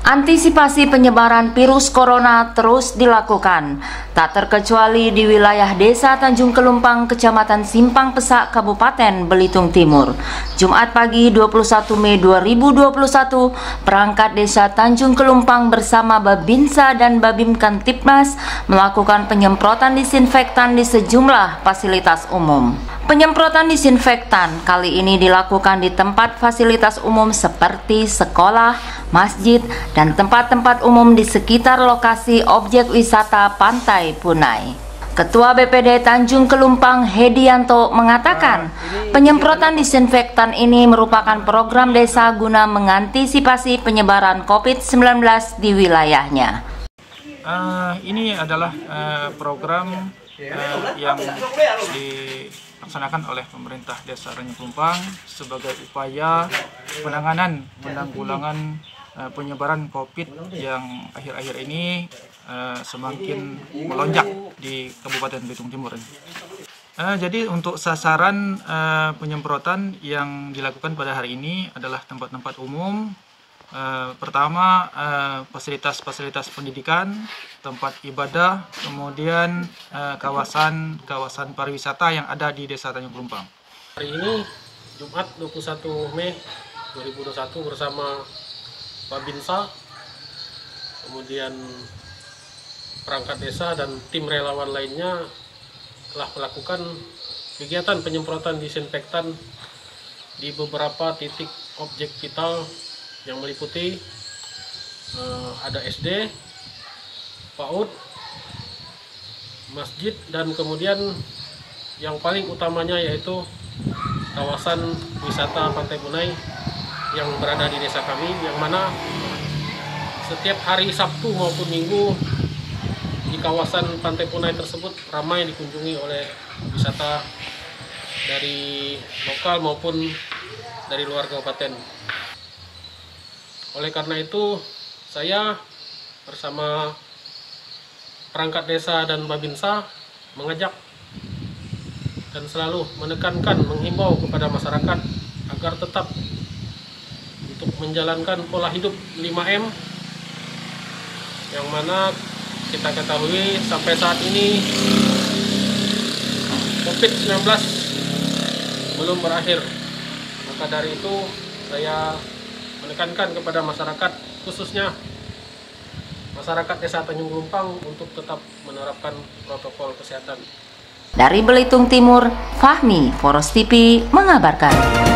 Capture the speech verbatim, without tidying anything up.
Antisipasi penyebaran virus corona terus dilakukan, tak terkecuali di wilayah Desa Tanjung Kelumpang, Kecamatan Simpang Pesak, Kabupaten Belitung Timur. Jumat pagi dua puluh satu Mei dua ribu dua puluh satu, perangkat Desa Tanjung Kelumpang bersama Babinsa dan Babim Kantipmas melakukan penyemprotan disinfektan di sejumlah fasilitas umum. Penyemprotan disinfektan kali ini dilakukan di tempat fasilitas umum seperti sekolah, masjid, dan tempat-tempat umum di sekitar lokasi objek wisata Pantai Punai. Ketua B P D Tanjung Kelumpang Hedianto mengatakan, penyemprotan disinfektan ini merupakan program desa guna mengantisipasi penyebaran COVID sembilan belas di wilayahnya. Uh, ini adalah uh, program uh, yang dilaksanakan oleh pemerintah Desa Tanjung Kelumpang sebagai upaya penanganan penanggulangan uh, penyebaran COVID yang akhir-akhir ini uh, semakin melonjak di Kabupaten Belitung Timur. Uh, jadi untuk sasaran uh, penyemprotan yang dilakukan pada hari ini adalah tempat-tempat umum. Uh, pertama, fasilitas-fasilitas uh, pendidikan, tempat ibadah, kemudian kawasan-kawasan uh, pariwisata yang ada di Desa Tanjung Kelumpang. Hari ini Jumat dua puluh satu Mei dua ribu dua puluh satu bersama Babinsa, kemudian perangkat desa dan tim relawan lainnya telah melakukan kegiatan penyemprotan disinfektan di beberapa titik objek vital yang meliputi uh, ada S D, PAUD, masjid, dan kemudian yang paling utamanya yaitu kawasan wisata Pantai Punai yang berada di desa kami, yang mana setiap hari Sabtu maupun Minggu di kawasan Pantai Punai tersebut ramai dikunjungi oleh wisata dari lokal maupun dari luar kabupaten. Oleh karena itu, saya bersama perangkat desa dan Babinsa mengajak dan selalu menekankan, menghimbau kepada masyarakat agar tetap untuk menjalankan pola hidup lima M, yang mana kita ketahui sampai saat ini COVID sembilan belas belum berakhir. Maka dari itu saya menekankan kepada masyarakat, khususnya masyarakat Desa Tanjung Kelumpang, untuk tetap menerapkan protokol kesehatan. Dari Belitung Timur, Fahmi, Poros T V mengabarkan.